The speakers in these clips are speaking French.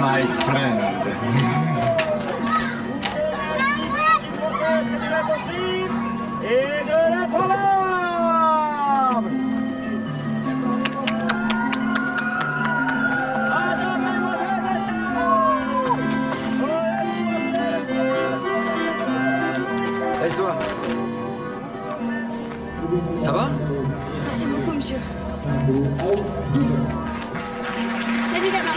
my friend. Et de la probable. Et toi? Ça va? Merci beaucoup, monsieur. Salut là-bas.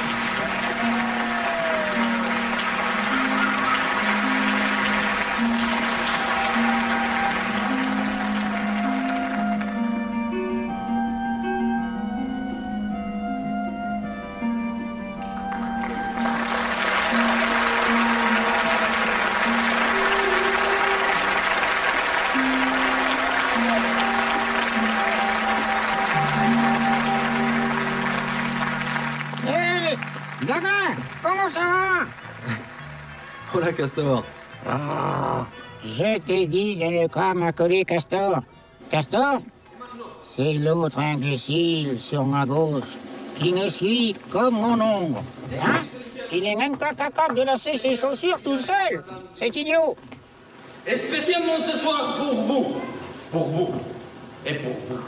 Gaga, comment ça va? Hola, Castor. Oh, je t'ai dit de ne pas m'accoler Castor. Castor? C'est l'autre imbécile sur ma gauche qui me suit comme mon ombre. Hein? Il n'est même pas capable de lasser ses chaussures tout seul. C'est idiot. Et spécialement ce soir pour vous. Pour vous. Et pour vous.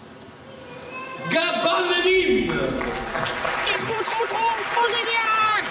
Gabalenine! Il faut trop génial!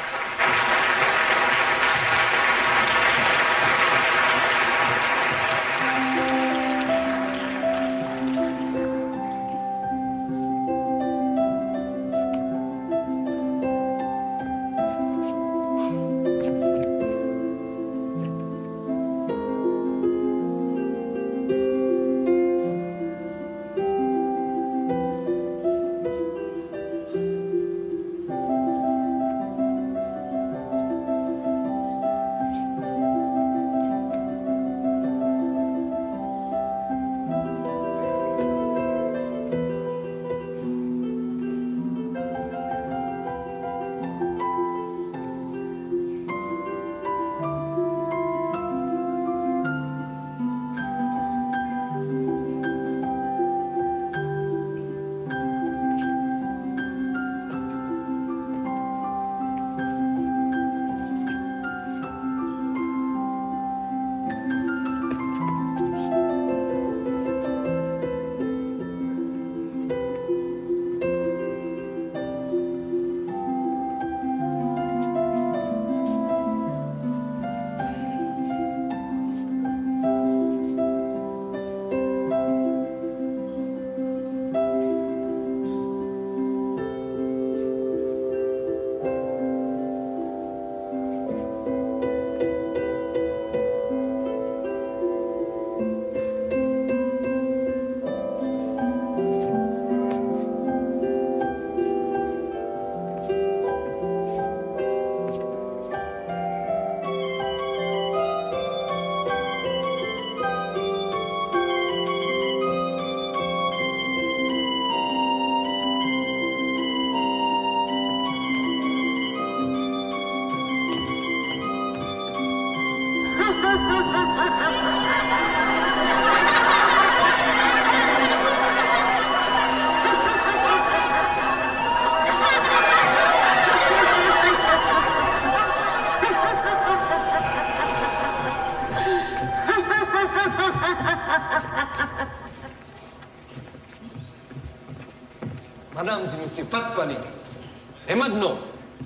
Madame et messieurs, pas de panique. Et maintenant,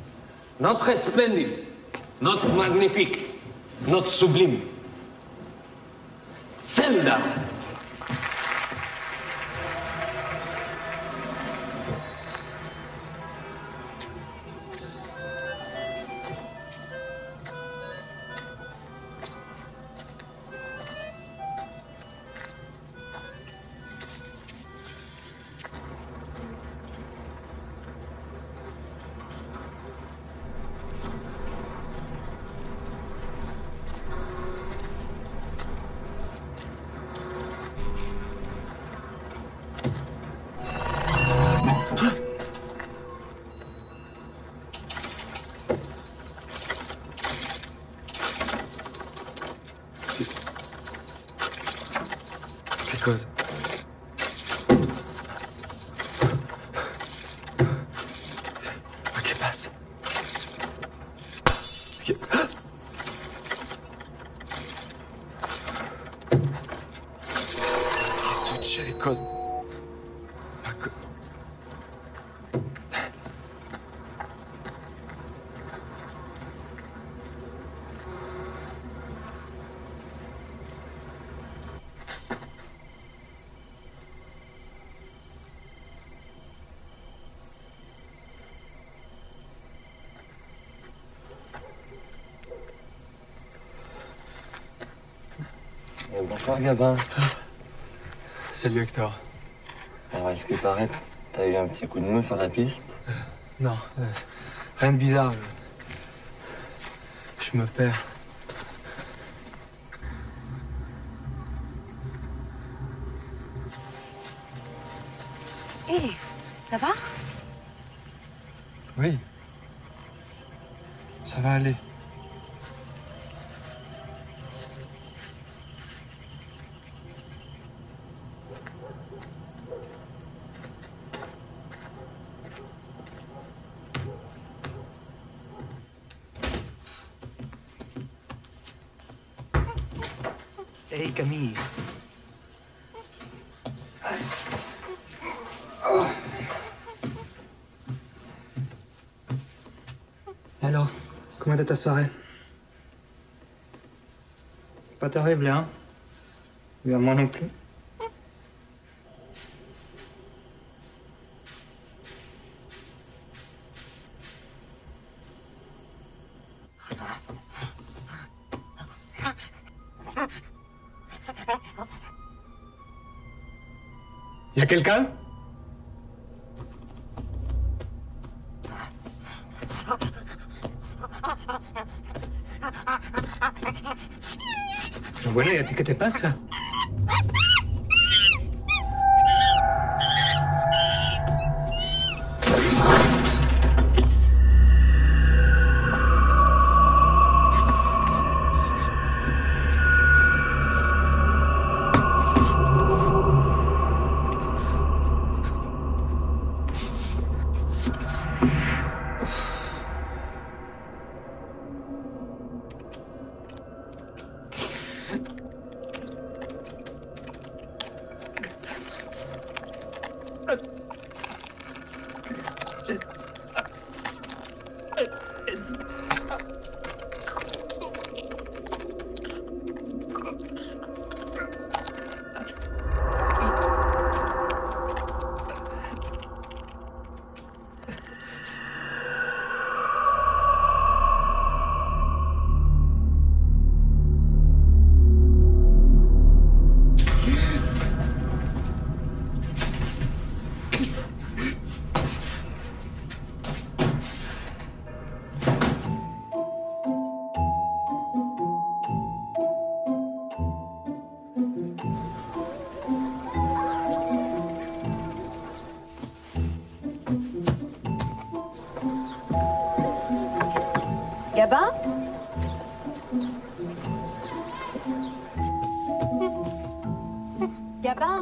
notre splendide, notre magnifique, notre sublime, Zelda. Che cosa? Ma che passa? Because... Bonsoir Gabin. Salut Hector. Alors est-ce que paraît, t'as eu un petit coup de mou sur la piste? Non, rien de bizarre. Je me perds. Hé, ça va? Oui. Ça va aller. Hey Camille. Alors, comment était ta soirée? Pas terrible, hein? Mais à moi non plus. Y a quelqu'un? Pero bueno, ¿y a ti qué te pasa? Gabin? Gabin?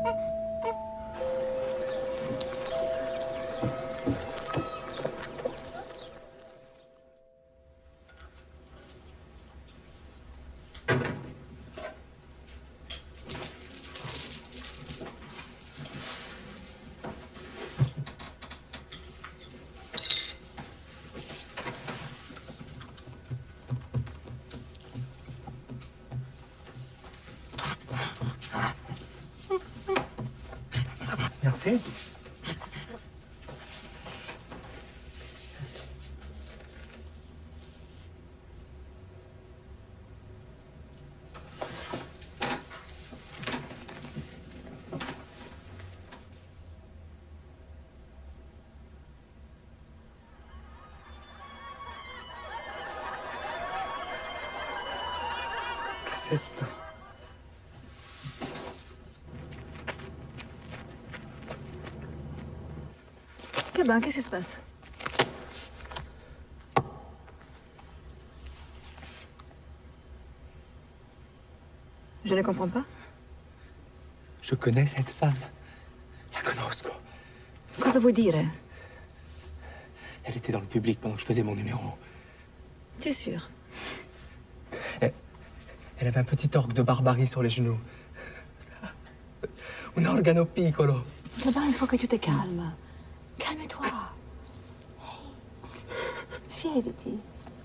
Merci. ¿Qué es esto? Gabin, qu'est-ce qui se passe? Je ne comprends pas. Je connais cette femme. La conosco. Cosa vuoi dire? Elle était dans le public pendant que je faisais mon numéro. Tu es sûr? Elle avait un petit orgue de barbarie sur les genoux. un organo piccolo. Gabin, il faut que tu te calmes. Calme-toi. Hey. Siediti.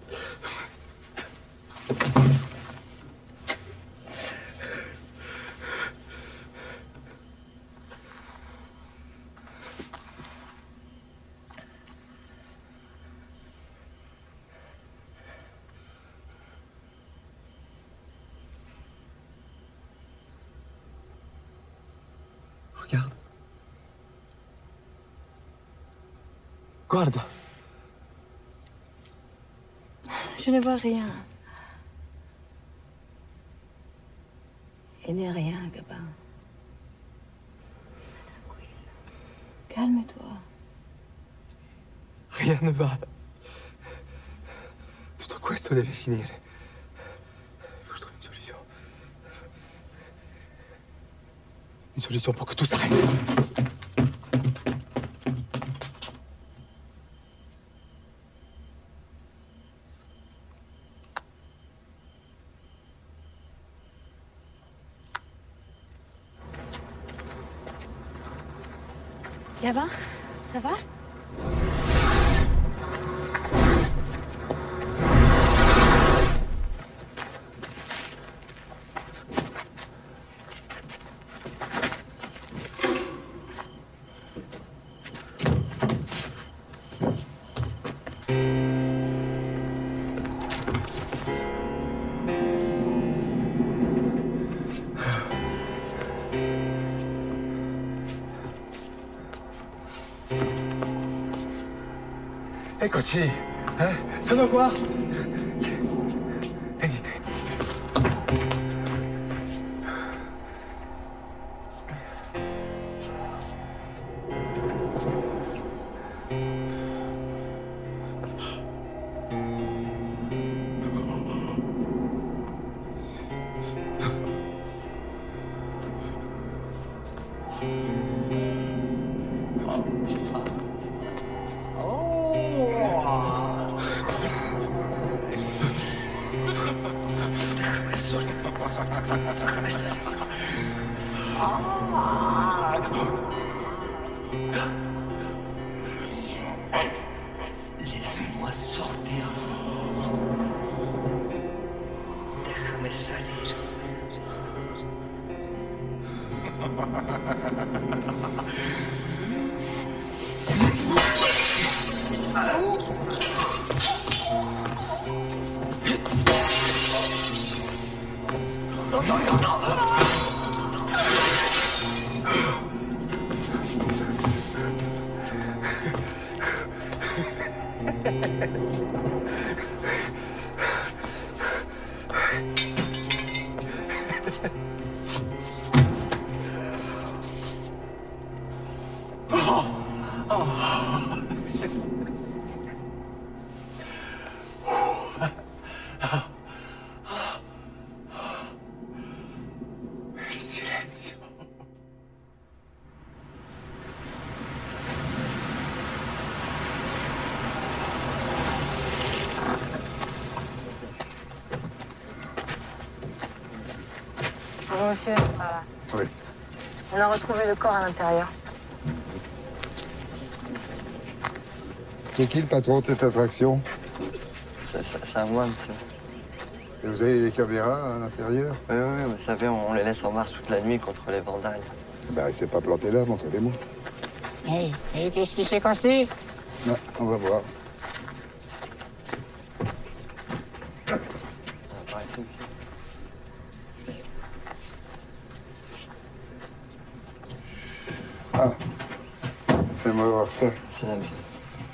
Regarde. Guarda. Je ne vois rien. Il n'est rien, Gabin. Stai tranquillo. Calme-toi. Rien ne va. Tutto questo deve finire. Faut que je trouve une solution. Une solution pour que tout s'arrête. Gabin, ça va? Eccoci. Sono qua. Venite. Laisse-moi sortir. Déjame salir. Il silenzio. Bonjour, monsieur. Voilà. Oui. On a retrouvé le corps à l'intérieur. C'est qui le patron de cette attraction? C'est à moi, monsieur. Et vous avez des caméras à l'intérieur? Oui, vous savez, on les laisse en marche toute la nuit contre les vandales. Ben, il s'est pas planté là, montrez-les-moi. Et qu'est-ce qui s'est cassé? Non, on va voir. Par ici, monsieur. Ah, fais-moi voir ça. C'est là, monsieur.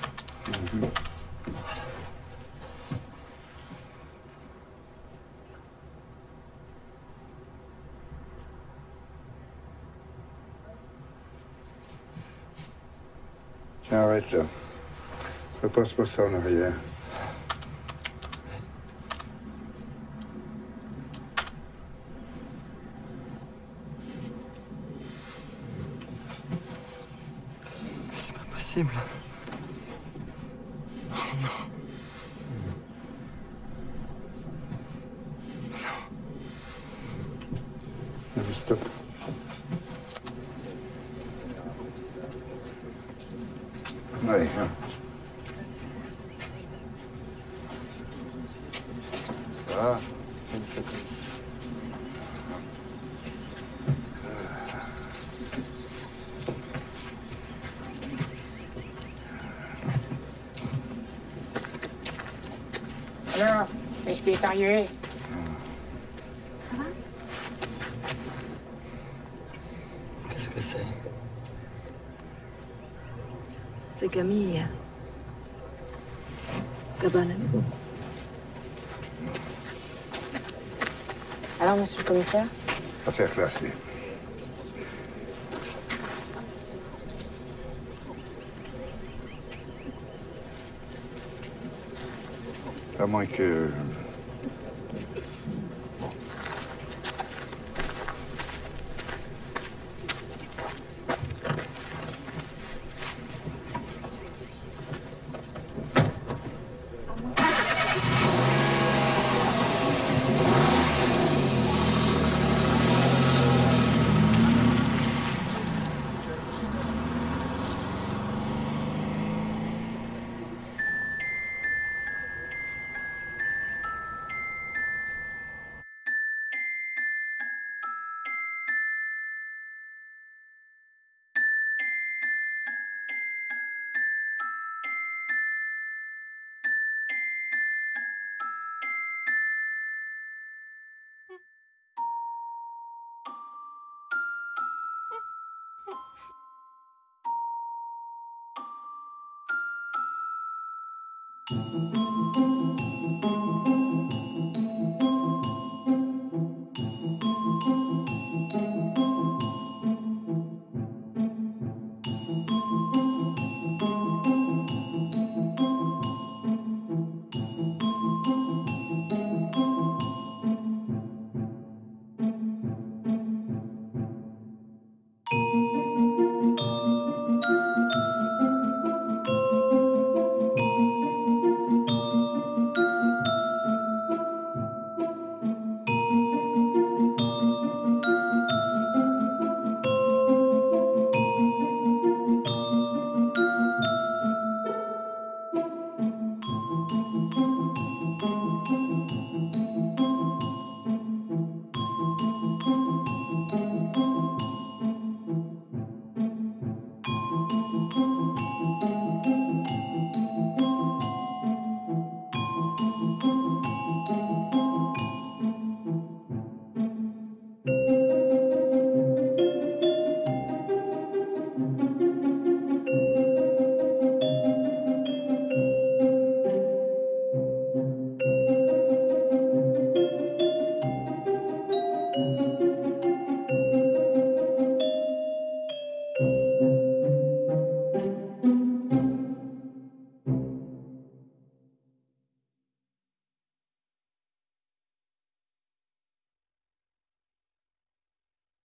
Tiens, arrête là. Repasse-moi ça en arrière. C'est pas possible. Oh non. Allez, stop. Ouais. Ça va? Une seconde. Alors, qu'est-ce qui est arrivé? Ça va? Qu'est-ce que c'est? C'est Camille. Cabane à nouveau. Alors, monsieur le commissaire? Affaire classée. À moins que... Thank you.